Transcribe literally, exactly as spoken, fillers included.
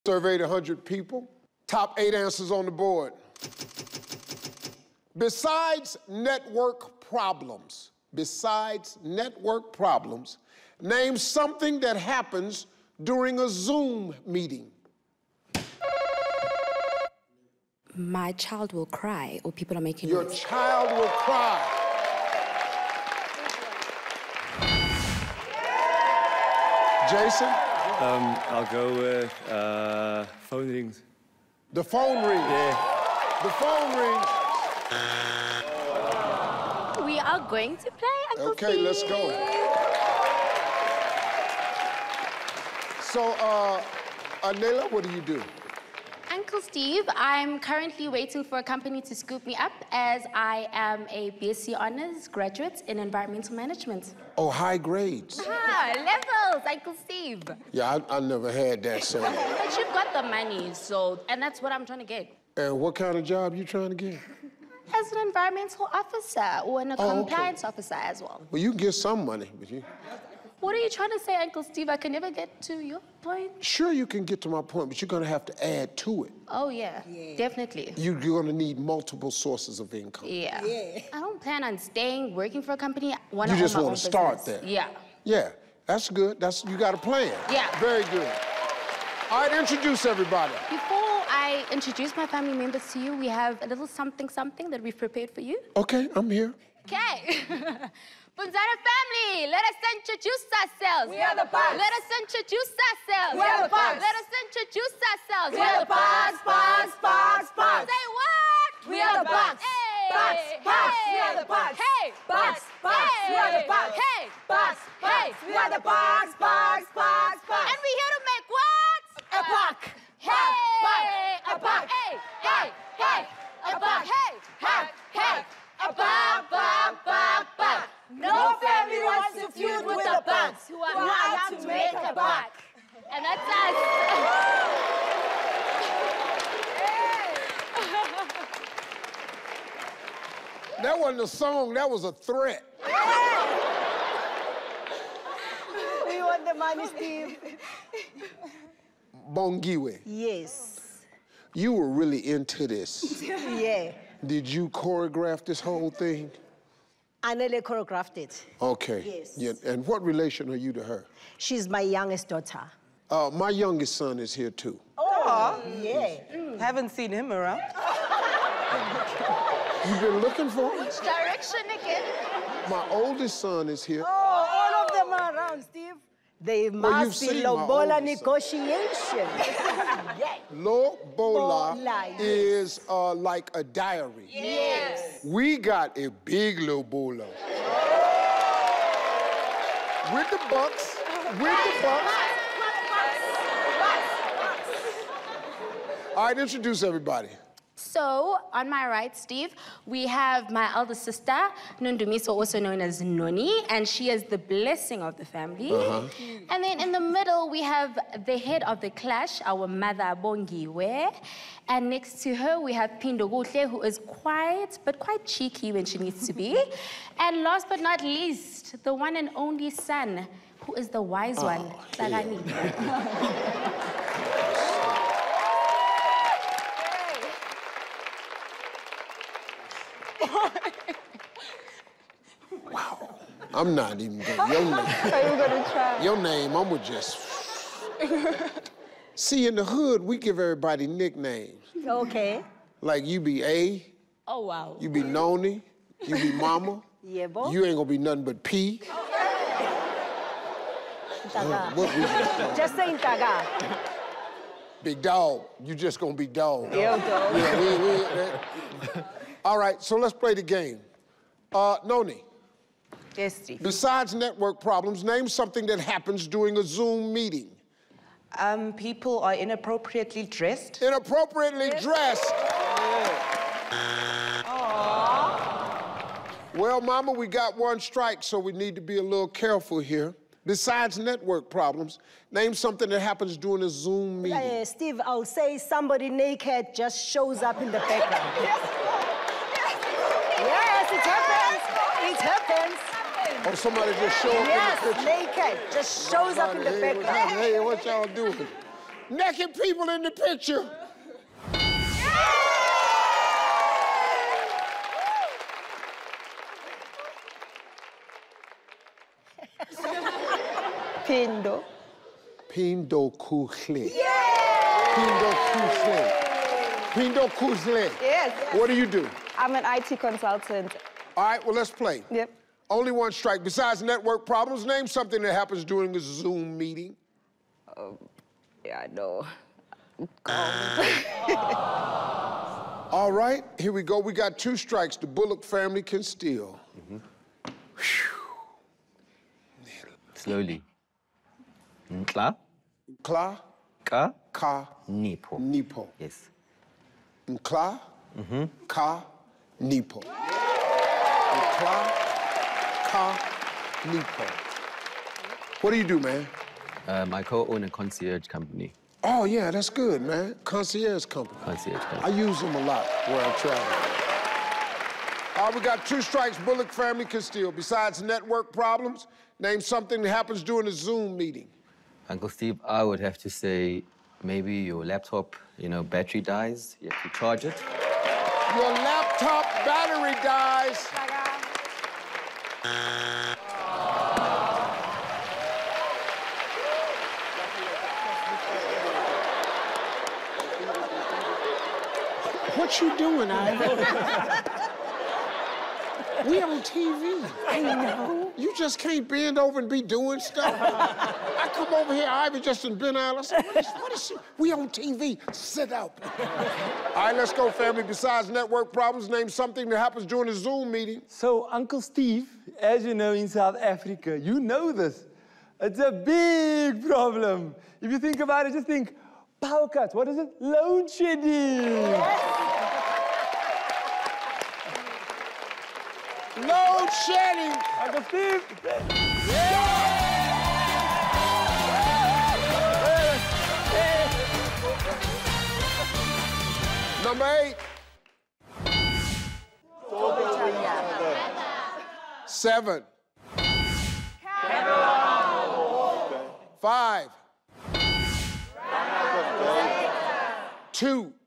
Surveyed one hundred people. Top eight answers on the board. Besides network problems, besides network problems, name something that happens during a Zoom meeting. My child will cry, or people are making Your noise. child will cry. Jason? Um, I'll go with uh, phone rings. The phone rings. Yeah. The phone rings. We are going to play, Uncle Okay, Steve. let's go. So, uh, Anela, what do you do? Uncle Steve, I'm currently waiting for a company to scoop me up as I am a B S c Honours graduate in environmental management. Oh, high grades. Ah, levels, Uncle Steve. Yeah, I, I never had that, so. But you've got the money, so, and that's what I'm trying to get. And what kind of job you trying to get? As an environmental officer or an Oh, okay. compliance officer as well. Well, you can get some money, but you... What are you trying to say, Uncle Steve? I can never get to your point. Sure, you can get to my point, but you're gonna have to add to it. Oh, yeah, yeah. Definitely. You, you're gonna need multiple sources of income. Yeah. yeah. I don't plan on staying, working for a company. I wanna You just own my want own to start business. there. Yeah. Yeah, that's good. That's, you got a plan. Yeah. Very good. All right, introduce everybody. Before I introduce my family members to you, we have a little something something that we've prepared for you. Okay, I'm here. Okay. Mpunzana family, let us introduce ourselves. We are the Bugs. Let us introduce ourselves. We are the Bugs. Let us introduce ourselves. We are the Bugs, Bugs, Bugs, Bugs. Say what? We are the Bugs. Hey. Bugs, Bugs. We are the Bugs. Hey. Bugs, Bugs. We are the Bugs. Hey. Bugs, Bugs. We are the Bugs, Bugs, Bugs, Bugs. And we're here to make what? A buck. Hey. A buck. Hey. Hey. Hey. A buck. Hey. Hey. Hey. A buck, buck, buck, buck. No family wants to feud with the Bugs who are who are out out to make a buck. And that's us. That wasn't a song, that was a threat. We want the money, Steve. Bongiwe, Yes. you were really into this. Yeah. Did you choreograph this whole thing? Anele choreographed it. Okay. Yes. Yeah, and what relation are you to her? She's my youngest daughter. Uh, my youngest son is here too. Oh, yeah. Haven't seen him around. You've been looking for him? Which direction again? My oldest son is here. Oh, all of them are around, Steve. They Well, must you've be seen my Lobola oldest negotiation. Yeah. Lobola Bola, yes. is uh, like a diary. Yes. We got a big Lobola. With the bucks, with the bucks. All right, introduce everybody. So, on my right, Steve, we have my elder sister, Nondumiso, also known as Noni, and she is the blessing of the family. Uh-huh. And then in the middle, we have the head of the clash, our mother, Bongiwe. And next to her, we have Pindo Gutle, who is quiet, but quite cheeky when she needs to be. And last but not least, the one and only son, who is the wise Oh, one, Tsagani. Wow. I'm not even gonna, your name. Are you gonna try? Your name, I'm gonna just. See, in the hood, we give everybody nicknames. Okay. Like you be A, Oh, wow. you be Noni, you be Mama. Yeah, boy. You ain't gonna be nothing but P. Ntaga. What we just Just say Ntaga. Big dog, you just gonna be dog. Yeah, dog. Yeah, we, we, that. All right, so let's play the game. Uh, Noni, Yes, Steve. besides network problems, name something that happens during a Zoom meeting. Um, people are inappropriately dressed. Inappropriately dressed. Well, Mama, we got one strike, so we need to be a little careful here. Besides network problems, name something that happens during a Zoom meeting. Uh, Steve, I'll say somebody naked just shows up in the background. Yes, yes it happens. It happens. Or somebody just show up Yes, in the picture. naked. Just shows up in the Hey, what y'all- background. Hey, what y'all doing? Naked people in the picture. Pindo. Pindo Kuzle. Pindo Kuzle. Pindo Kuzle. Yes. What do you do? I'm an I T consultant. All right, well, let's play. Yep. Only one strike. Besides network problems, name something that happens during a Zoom meeting. Um, yeah, I know. All right, here we go. We got two strikes. The Bullock family can steal. Mm-hmm. Slowly. Nkla. Nkla. Ka. Ka. Nipo. Nipo. Yes. Nkla. Mm-hmm. Ka. Nipo. Nkla. Ka. Nipo. What do you do, man? Um, I co-own a concierge company. Oh, yeah, that's good, man. Concierge company. Concierge company. I use them a lot where I travel. All right, we got two strikes. Bullock family can steal. Besides network problems, name something that happens during a Zoom meeting. Uncle Steve, I would have to say maybe your laptop, you know, battery dies. You have to charge it. Your laptop battery dies. What you doing, Ivy? We on T V. I know. You just can't bend over and be doing stuff. I come over here, Ivy just done been out. I said, what is, what is she? We on T V. Sit out. All right, let's go, family. Besides network problems, name something that happens during a Zoom meeting. So, Uncle Steve, as you know, in South Africa, you know this. It's a big problem. If you think about it, just think, power cuts. What is it? Load shedding. Load shedding. Uncle Steve. Number eight. Seven. Five. Two.